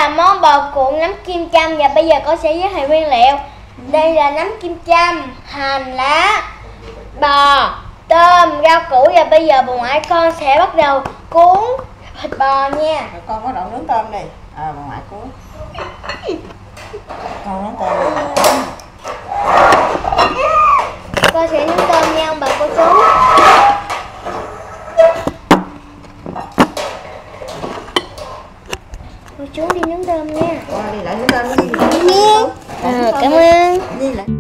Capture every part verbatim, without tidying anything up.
là món bò cuộn nấm kim châm và bây giờ cô sẽ giới thiệu nguyên liệu. Đây là nấm kim châm, hành lá, bò, tôm, rau củ và bây giờ bà ngoại con sẽ bắt đầu cuốn thịt bò nha. Rồi con bắt đầu nướng tôm đi. À bà ngoại cuốn. Con nướng tôm. Con sẽ nướng tôm nha ông bà cô chú. Cô chú đi nướng tôm nha. Con đi lại nướng tôm đi. Nha. À, cảm ơn. Đi lại.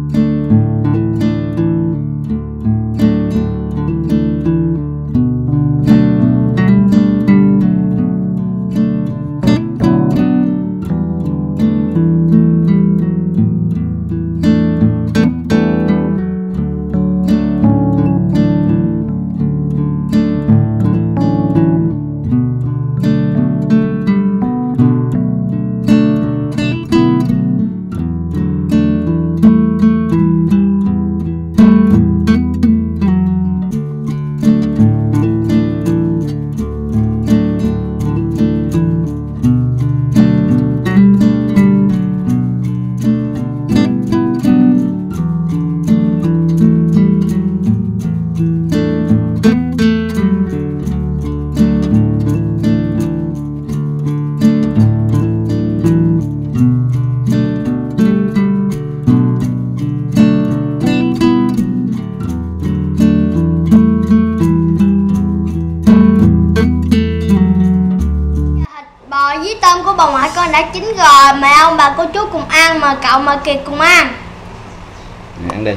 Bò với tôm của bà ngoại con đã chín rồi, mời ông bà cô chú cùng ăn, mời cậu mời Kiệt cùng ăn. Nè, ăn đi.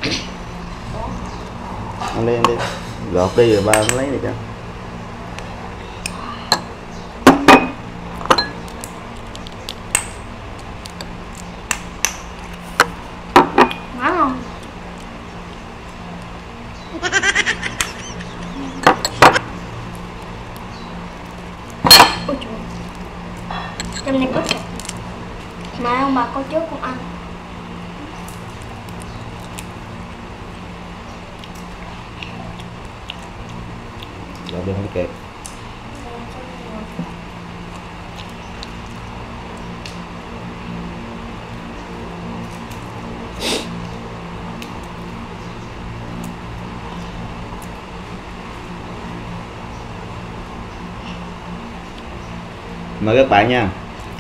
Ăn đi, ăn đi. Gọt đi rồi ba nó lấy đi cho. Má không? Ôi trời. Trong này có thịt. Mời ông bà cô chú cùng ăn. Gọt đi không kịp. Mời các bạn nha.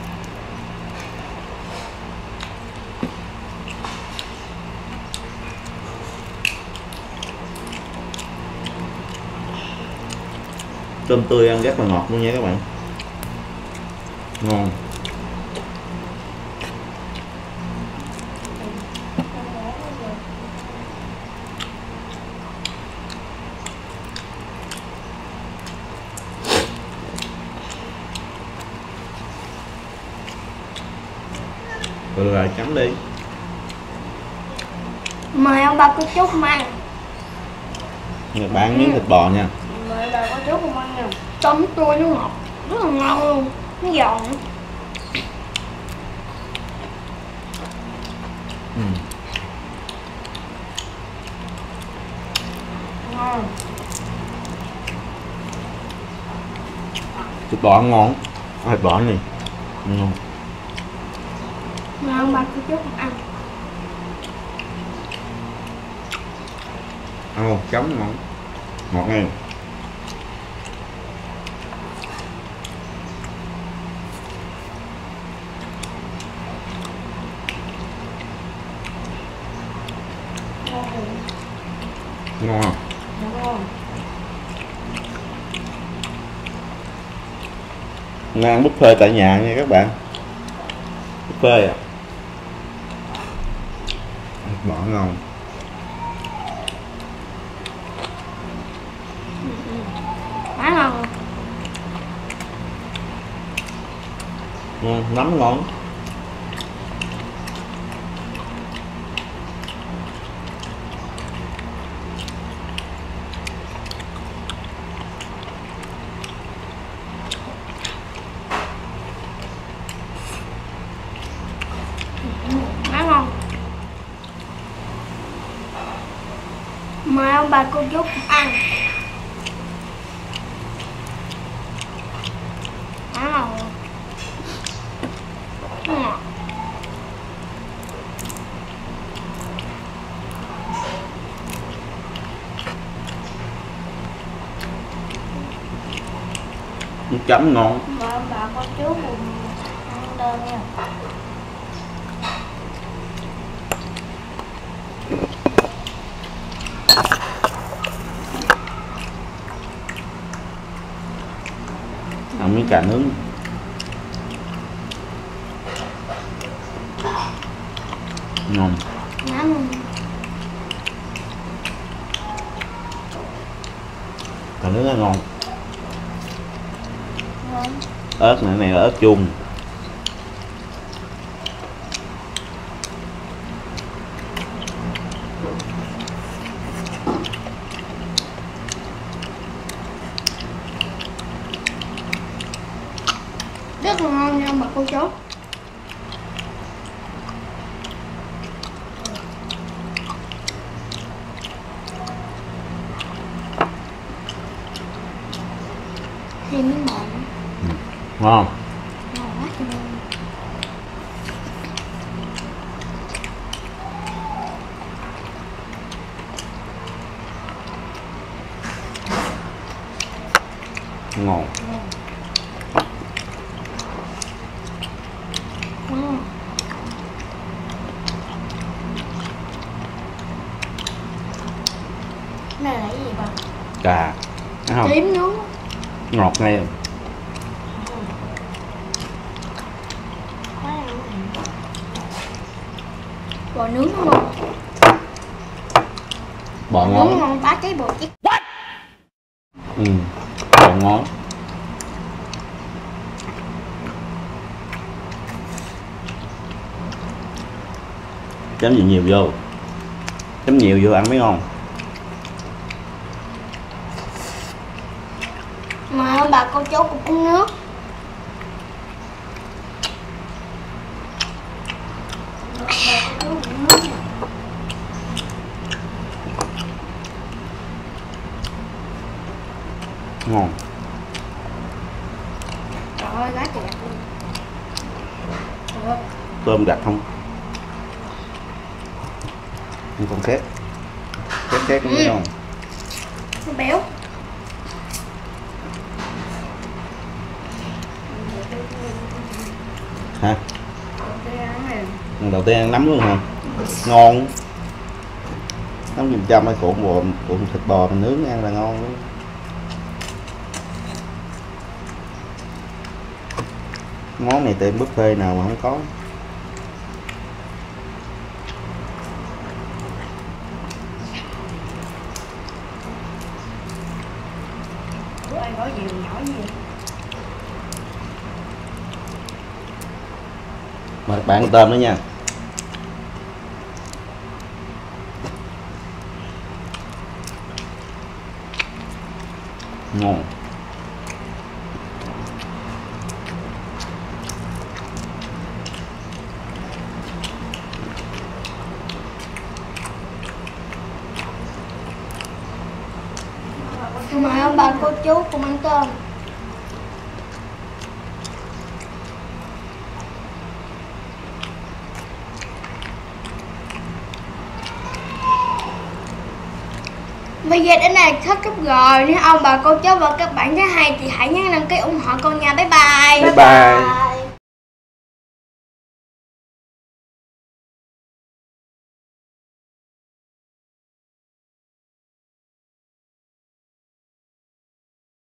Tôm tươi ăn rất là ngọt luôn nha các bạn. Ngon. Rồi lại chấm đi. Mời ông bà cô chú cùng ăn. Các bạn miếng thịt bò nha. Mời bà cô chú cùng ăn nè. Tôm nước tươi nó ngọt, rất là ngon luôn, nó giòn. Ừ. Ngon. Thịt bò ăn ngon. Thịt bò này ngon. Mời ông bà cô chú cùng ăn. Ăn một chấm ngon. Ngọt nghe. Ngon không? Ngon. Ăn buffet tại nhà nha các bạn. Buffet à. Thịt bò ngon. Quá ngon. Ngon, nấm ngon. Quá ngon. Mời ông bà cô chú cùng ăn. Quá ngon. chấm ngon. Mà ông bà con chú cùng ăn đơn nha. Ăn miếng cà nướng. Ngon. Ngon. Cà nướng nó ngon. Ngon. Ớt này, này là ớt chuông. Rất là ngon nha bà cô chú. Thêm miếng mọn. Ừ. Ngon. Ngon quá trời ngon. Ngon. Ngon. Cái này là cái gì bà? Cà. Thấy không? Tím nướng. Ngọt ngay. Bò nướng nó ngon. Bò Bò ngon. nướng ngon bá cháy bò chết. Ừ. Bò ngon. Chấm gì nhiều vô. Chấm nhiều vô ăn mới ngon. Mà ông bà cô chú cũng uống nước. Ngon. Trời ơi, lá trời gạch luôn. Trời ơi. Tôm gạch không? Không con khét. Khét khét cũng Ừ. ngon. Nó béo. Hả? Lần đầu tiên ăn nấm luôn hả? Ngon. Nấm kim châm hay cuộn bò, cuộn thịt bò mình nướng ăn là ngon luôn. Món này tiệm buffet nào mà không có. Bữa ăn có gì nhỏ gì. Mời bạn ăn tôm nữa nha. Ngon. Mời ông bà cô chú cùng ăn cơm. Bây giờ đến này kết thúc rồi. Nếu ông bà cô chú và các bạn thấy hay thì hãy nhấn đăng ký ủng hộ con nha. Bye bye. Bye bye.